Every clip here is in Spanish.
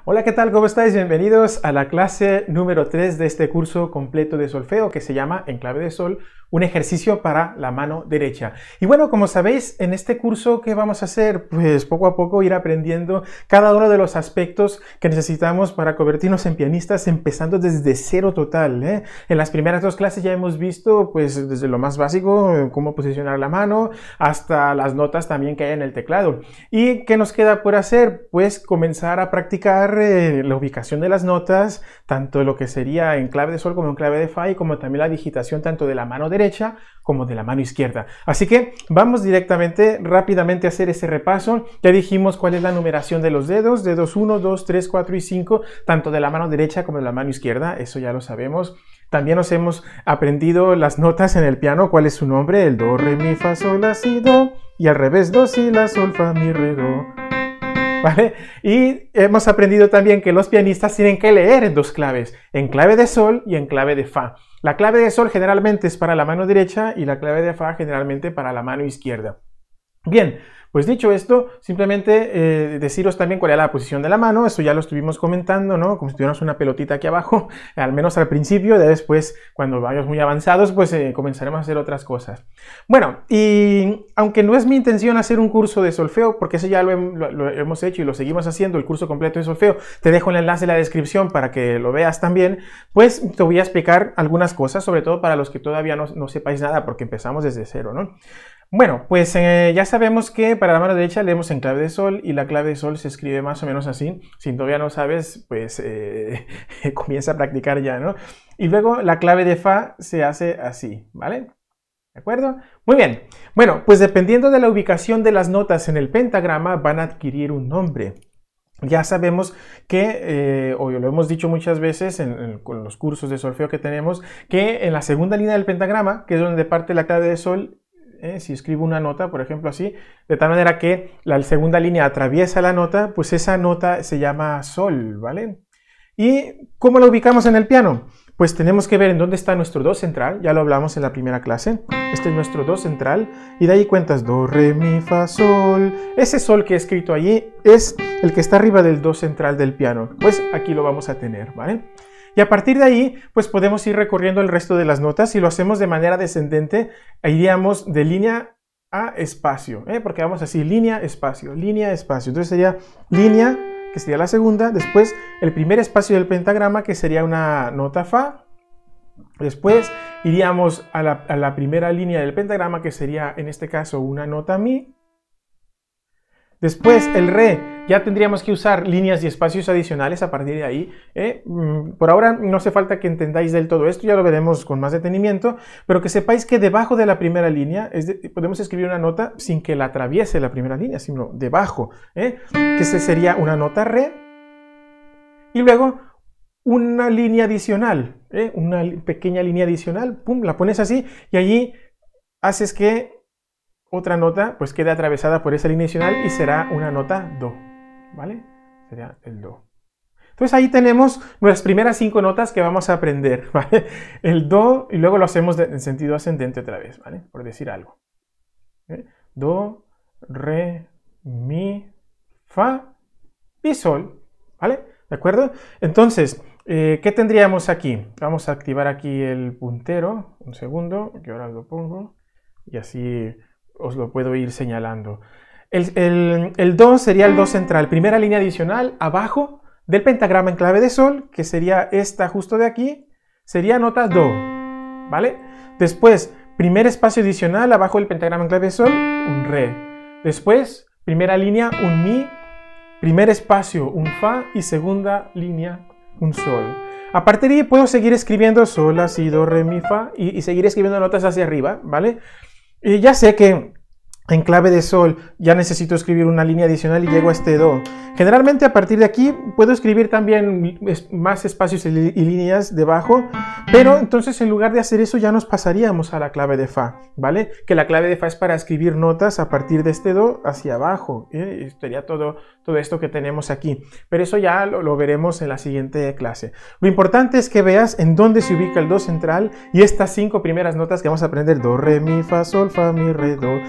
Hola, ¿qué tal? ¿Cómo estáis? Bienvenidos a la clase número 3 de este curso completo de solfeo que se llama En clave de sol, un ejercicio para la mano derecha. Y bueno, como sabéis, en este curso, ¿qué vamos a hacer? Pues poco a poco ir aprendiendo cada uno de los aspectos que necesitamos para convertirnos en pianistas, empezando desde cero total, ¿eh? En las primeras dos clases ya hemos visto, pues desde lo más básico, cómo posicionar la mano, hasta las notas también que hay en el teclado. ¿Y qué nos queda por hacer? Pues comenzar a practicar la ubicación de las notas, tanto lo que sería en clave de sol como en clave de fa, y como también la digitación tanto de la mano derecha como de la mano izquierda. Así que vamos directamente, rápidamente a hacer ese repaso. Ya dijimos cuál es la numeración de los dedos 1, 2, 3, 4 y 5, tanto de la mano derecha como de la mano izquierda, eso ya lo sabemos. También nos hemos aprendido las notas en el piano, cuál es su nombre, el do, re, mi, fa, sol, la, si, do, y al revés, do, si, la, sol, fa, mi, re, do. ¿Vale? Y hemos aprendido también que los pianistas tienen que leer en dos claves, en clave de sol y en clave de fa. La clave de sol generalmente es para la mano derecha y la clave de fa generalmente para la mano izquierda. Bien, pues dicho esto, simplemente deciros también cuál es la posición de la mano. Eso ya lo estuvimos comentando, ¿no? Como si tuviéramos una pelotita aquí abajo, al menos al principio. Ya después, cuando vayamos muy avanzados, pues comenzaremos a hacer otras cosas. Bueno, y aunque no es mi intención hacer un curso de solfeo, porque eso ya lo hemos hecho y lo seguimos haciendo, el curso completo de solfeo, te dejo el enlace en la descripción para que lo veas también, pues te voy a explicar algunas cosas, sobre todo para los que todavía no sepáis nada, porque empezamos desde cero, ¿no? Bueno, pues ya sabemos que para la mano derecha leemos en clave de sol y la clave de sol se escribe más o menos así. Si todavía no sabes, pues comienza a practicar ya, ¿no? Y luego la clave de fa se hace así, ¿vale? ¿De acuerdo? Muy bien. Bueno, pues dependiendo de la ubicación de las notas en el pentagrama van a adquirir un nombre. Ya sabemos que, o lo hemos dicho muchas veces con los cursos de solfeo que tenemos, que en la segunda línea del pentagrama, que es donde parte la clave de sol, si escribo una nota, por ejemplo así, de tal manera que la segunda línea atraviesa la nota, pues esa nota se llama sol, ¿vale? ¿Y cómo la ubicamos en el piano? Pues tenemos que ver en dónde está nuestro do central, ya lo hablamos en la primera clase. Este es nuestro do central, y de ahí cuentas do, re, mi, fa, sol. Ese sol que he escrito allí es el que está arriba del do central del piano, pues aquí lo vamos a tener, ¿vale? Y a partir de ahí, pues podemos ir recorriendo el resto de las notas. Si lo hacemos de manera descendente, iríamos de línea a espacio, porque vamos así, línea, espacio, línea, espacio. Entonces sería línea, que sería la segunda, después el primer espacio del pentagrama, que sería una nota fa. Después iríamos a la primera línea del pentagrama, que sería en este caso una nota mi. Después el re, ya tendríamos que usar líneas y espacios adicionales a partir de ahí. Por ahora no hace falta que entendáis del todo esto, ya lo veremos con más detenimiento, pero que sepáis que debajo de la primera línea podemos escribir una nota sin que la atraviese la primera línea, sino debajo, que sería una nota re, y luego una línea adicional, una pequeña línea adicional, pum, la pones así, y allí haces que otra nota pues quede atravesada por esa línea adicional y será una nota do, ¿vale? Sería el do. Entonces ahí tenemos nuestras primeras 5 notas que vamos a aprender, ¿vale? El do, y luego lo hacemos en sentido ascendente otra vez, ¿vale? Por decir algo. Do, re, mi, fa y sol, ¿vale? ¿De acuerdo? Entonces, ¿qué tendríamos aquí? Vamos a activar aquí el puntero, un segundo, que ahora lo pongo, y así os lo puedo ir señalando. El do sería el do central, primera línea adicional abajo del pentagrama en clave de sol, que sería esta justo de aquí, sería nota do, ¿vale? Después, primer espacio adicional abajo del pentagrama en clave de sol, un re. Después, primera línea, un mi, primer espacio, un fa, y segunda línea, un sol. A partir de ahí puedo seguir escribiendo sol, la, si, do, re, mi, fa, y seguir escribiendo notas hacia arriba, ¿vale? Y ya sé que en clave de sol ya necesito escribir una línea adicional y llego a este do. Generalmente a partir de aquí puedo escribir también más espacios y líneas debajo, pero entonces en lugar de hacer eso ya nos pasaríamos a la clave de fa, ¿vale? Que la clave de fa es para escribir notas a partir de este do hacia abajo, sería todo esto que tenemos aquí, pero eso ya lo veremos en la siguiente clase. Lo importante es que veas en dónde se ubica el do central y estas 5 primeras notas que vamos a aprender, do, re, mi, fa, sol, fa, mi, re, do, pues están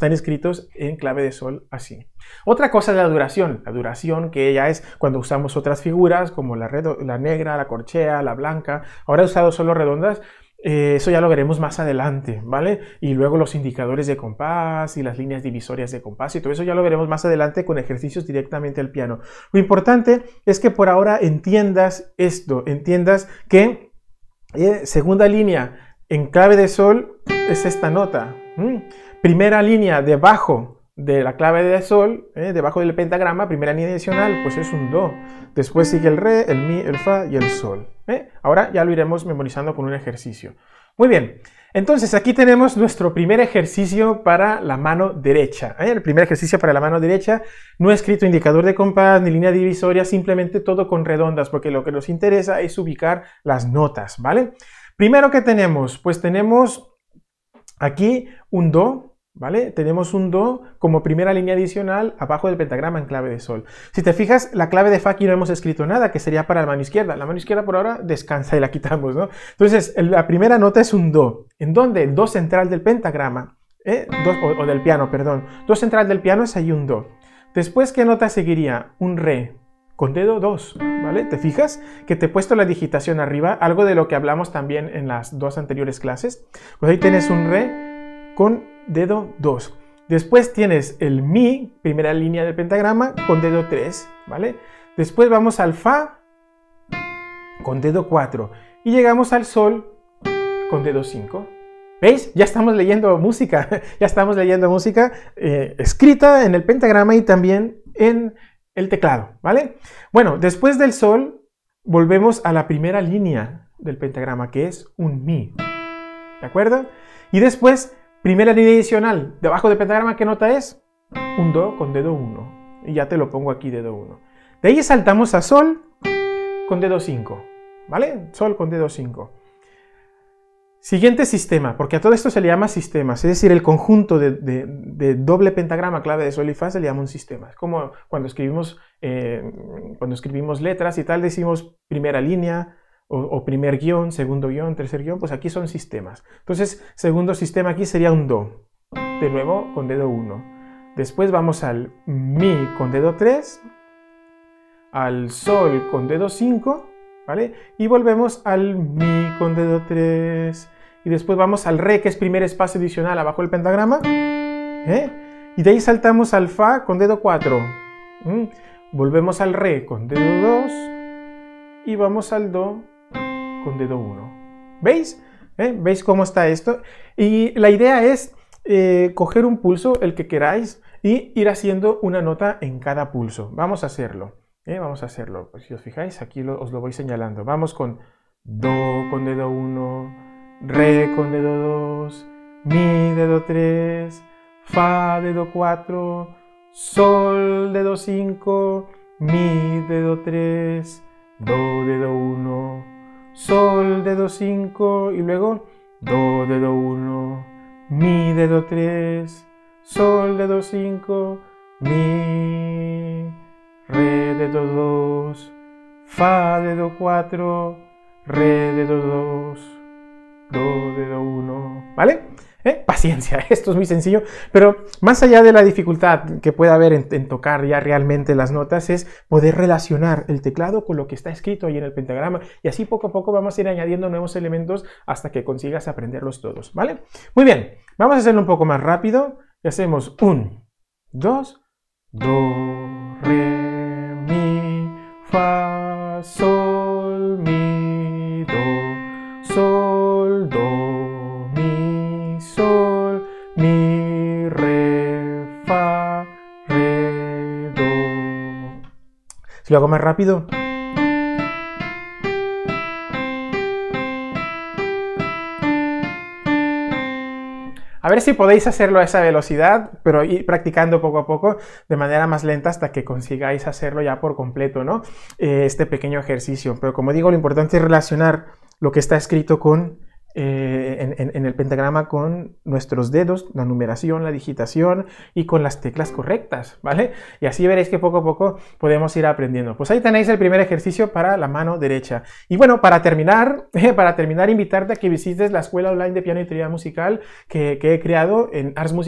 están escritos en clave de sol así. Otra cosa es la duración que ya es cuando usamos otras figuras como la negra, la corchea, la blanca. Ahora he usado solo redondas. Eso ya lo veremos más adelante, ¿vale? Y luego los indicadores de compás y las líneas divisorias de compás y todo eso ya lo veremos más adelante con ejercicios directamente al piano. Lo importante es que por ahora entiendas esto, entiendas que segunda línea en clave de sol es esta nota. Primera línea debajo de la clave de sol, debajo del pentagrama, primera línea adicional, pues es un do. Después sigue el re, el mi, el fa y el sol. Ahora ya lo iremos memorizando con un ejercicio. Muy bien, entonces aquí tenemos nuestro primer ejercicio para la mano derecha. El primer ejercicio para la mano derecha, no he escrito indicador de compás ni línea divisoria, simplemente todo con redondas, porque lo que nos interesa es ubicar las notas, ¿vale? Primero que tenemos, pues tenemos aquí un do, ¿vale? Tenemos un do como primera línea adicional abajo del pentagrama en clave de sol. Si te fijas, la clave de fa aquí no hemos escrito nada, que sería para la mano izquierda. La mano izquierda por ahora descansa y la quitamos, ¿no? Entonces, la primera nota es un do. ¿En dónde? El do central del pentagrama, o del piano, perdón. Do central del piano es ahí un do. Después, ¿qué nota seguiría? Un re con dedo 2, ¿vale? ¿Te fijas? Que te he puesto la digitación arriba, algo de lo que hablamos también en las dos anteriores clases. Pues ahí tienes un re con dedo 2. Después tienes el mi, primera línea del pentagrama, con dedo 3, ¿vale? Después vamos al fa con dedo 4 y llegamos al sol con dedo 5. ¿Veis? Ya estamos leyendo música, ya estamos leyendo música escrita en el pentagrama y también en el teclado, ¿vale? Bueno, después del sol volvemos a la primera línea del pentagrama, que es un mi, ¿de acuerdo? Y después, primera línea adicional, debajo del pentagrama, ¿qué nota es? Un do con dedo 1, y ya te lo pongo aquí, dedo 1. De ahí saltamos a sol con dedo 5, ¿vale? Sol con dedo 5. Siguiente sistema, porque a todo esto se le llama sistemas, es decir, el conjunto de doble pentagrama, clave de sol y fa se le llama un sistema. Es como cuando escribimos letras y tal, decimos primera línea, o primer guión, segundo guión, tercer guión, pues aquí son sistemas. Entonces, segundo sistema aquí sería un do, de nuevo con dedo 1. Después vamos al mi con dedo 3, al sol con dedo 5, ¿vale? Y volvemos al mi con dedo 3. Y después vamos al re, que es primer espacio adicional abajo del pentagrama. Y de ahí saltamos al fa con dedo 4. Volvemos al re con dedo 2. Y vamos al do con dedo 1. ¿Veis? ¿Veis cómo está esto? Y la idea es coger un pulso, el que queráis, y ir haciendo una nota en cada pulso. Vamos a hacerlo. Vamos a hacerlo. Pues si os fijáis, aquí os lo voy señalando. Vamos con do con dedo 1, re con dedo 2, mi dedo 3, fa dedo 4, sol dedo 5, mi dedo 3, do dedo 1, sol dedo 5 y luego do dedo 1, mi dedo 3, sol dedo 5, mi, re dedo 2, fa dedo 4, re dedo 2, do dedo 1, ¿vale? Paciencia, esto es muy sencillo, pero más allá de la dificultad que pueda haber en tocar ya realmente las notas, es poder relacionar el teclado con lo que está escrito ahí en el pentagrama, y así poco a poco vamos a ir añadiendo nuevos elementos hasta que consigas aprenderlos todos, ¿vale? Muy bien, vamos a hacerlo un poco más rápido, y hacemos 1, 2, do, re, mi, fa, sol, mi, do, sol, do, mi, sol, mi, re, fa, re, do. Si lo hago más rápido. A ver si podéis hacerlo a esa velocidad, pero ir practicando poco a poco de manera más lenta hasta que consigáis hacerlo ya por completo, ¿no? Este pequeño ejercicio. Pero como digo, lo importante es relacionar lo que está escrito con en el pentagrama con nuestros dedos, la numeración, la digitación y con las teclas correctas, ¿vale? Y así veréis que poco a poco podemos ir aprendiendo. Pues ahí tenéis el primer ejercicio para la mano derecha. Y bueno, para terminar, invitarte a que visites la escuela online de piano y teoría musical que he creado en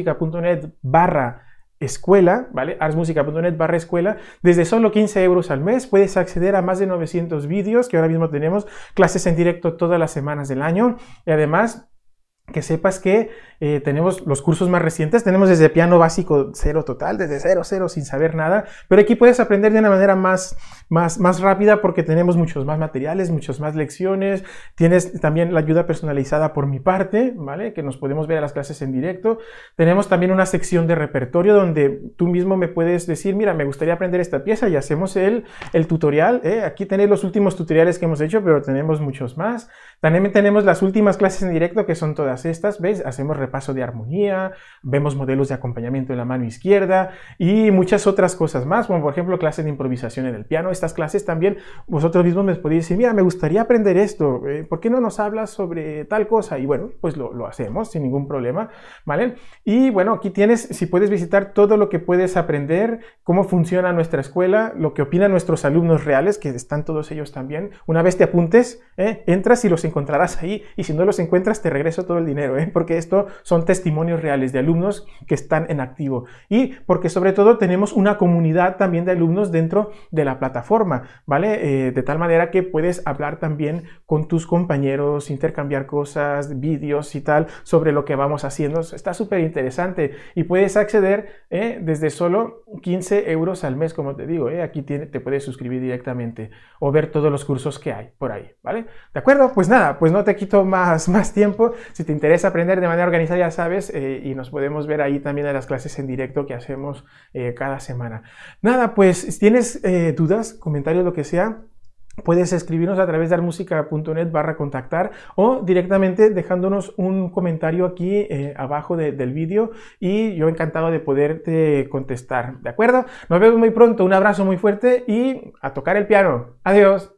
artsmusica.net/escuela, ¿vale? artsmusica.net/escuela. Desde solo 15 euros al mes puedes acceder a más de 900 vídeos que ahora mismo tenemos, clases en directo todas las semanas del año y además que sepas que tenemos los cursos más recientes, tenemos desde piano básico 0 total, desde 0 sin saber nada, pero aquí puedes aprender de una manera más rápida porque tenemos muchos más materiales, muchas más lecciones, tienes también la ayuda personalizada por mi parte, ¿vale? Que nos podemos ver a las clases en directo, tenemos también una sección de repertorio donde tú mismo me puedes decir, mira, me gustaría aprender esta pieza y hacemos el tutorial, aquí tenéis los últimos tutoriales que hemos hecho, pero tenemos muchos más, también tenemos las últimas clases en directo que son todas estas, ¿veis? Hacemos repaso de armonía, vemos modelos de acompañamiento en la mano izquierda y muchas otras cosas más, como por ejemplo clases de improvisación en el piano. Estas clases también vosotros mismos me podéis decir, mira, me gustaría aprender esto, ¿por qué no nos hablas sobre tal cosa? Y bueno, pues lo hacemos sin ningún problema, ¿vale? Y bueno, aquí tienes, si puedes visitar todo lo que puedes aprender, cómo funciona nuestra escuela, lo que opinan nuestros alumnos reales, que están todos ellos también. Una vez te apuntes, entras y los encontrarás ahí, y si no los encuentras te regreso todo el dinero, porque esto son testimonios reales de alumnos que están en activo y porque sobre todo tenemos una comunidad también de alumnos dentro de la plataforma, ¿vale? De tal manera que puedes hablar también con tus compañeros, intercambiar cosas, vídeos y tal sobre lo que vamos haciendo. Está súper interesante y puedes acceder desde solo 15 euros al mes, como te digo, aquí te puedes suscribir directamente o ver todos los cursos que hay por ahí, ¿vale? ¿De acuerdo? Pues nada, pues no te quito más tiempo. Si te interesa aprender de manera organizada, ya sabes, y nos podemos ver ahí también en las clases en directo que hacemos cada semana. Nada, pues si tienes dudas, comentarios, lo que sea, puedes escribirnos a través de artmusica.net/contactar o directamente dejándonos un comentario aquí abajo del vídeo y yo encantado de poderte contestar, ¿de acuerdo? Nos vemos muy pronto, un abrazo muy fuerte y a tocar el piano. Adiós.